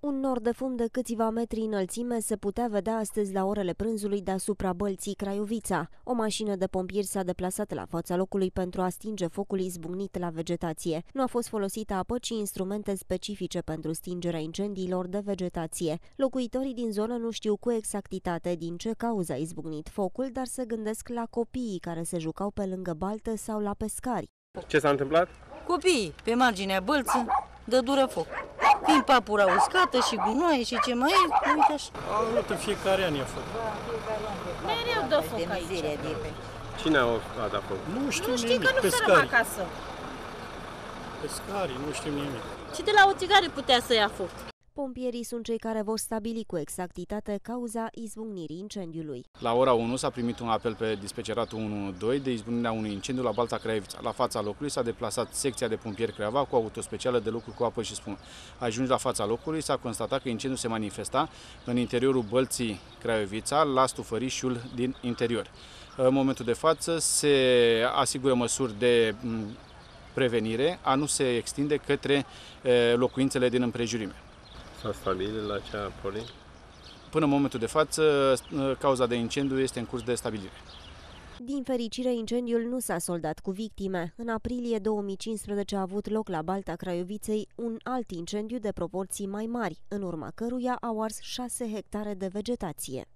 Un nor de fum de câțiva metri înălțime se putea vedea astăzi la orele prânzului deasupra Bălții Craiovița. O mașină de pompieri s-a deplasat la fața locului pentru a stinge focul izbucnit la vegetație. Nu a fost folosită apă, ci instrumente specifice pentru stingerea incendiilor de vegetație. Locuitorii din zonă nu știu cu exactitate din ce cauză a izbucnit focul, dar se gândesc la copiii care se jucau pe lângă baltă sau la pescari. Ce s-a întâmplat? Copiii, pe marginea Bălții, dă dură foc. Fiind papura uscată și gunoaie și ce mai e, uite așa. Au avut în fiecare an e foc. Mereu dă foc aici. Cine a dat foc? Nu știu Nu știi nimic. că nu sărăm acasă. Pescarii, nu știm nimic. Și de la o țigare putea să ia foc. Pompierii sunt cei care vor stabili cu exactitate cauza izbucnirii incendiului. La ora 1 s-a primit un apel pe dispeceratul 112 de izbucnirea unui incendiu la Balta Craiovița. La fața locului s-a deplasat secția de pompieri Craiova cu auto specială de lucru cu apă și spumă. Ajuns la fața locului, s-a constatat că incendiul se manifesta în interiorul Bălții Craiovița, la stufărișul din interior. În momentul de față se asigură măsuri de prevenire a nu se extinde către locuințele din împrejurime. S-a stabilit la ce poli? Până în momentul de față, cauza de incendiu este în curs de stabilire. Din fericire, incendiul nu s-a soldat cu victime. În aprilie 2015 a avut loc la Balta Craioviței un alt incendiu de proporții mai mari, în urma căruia au ars 6 hectare de vegetație.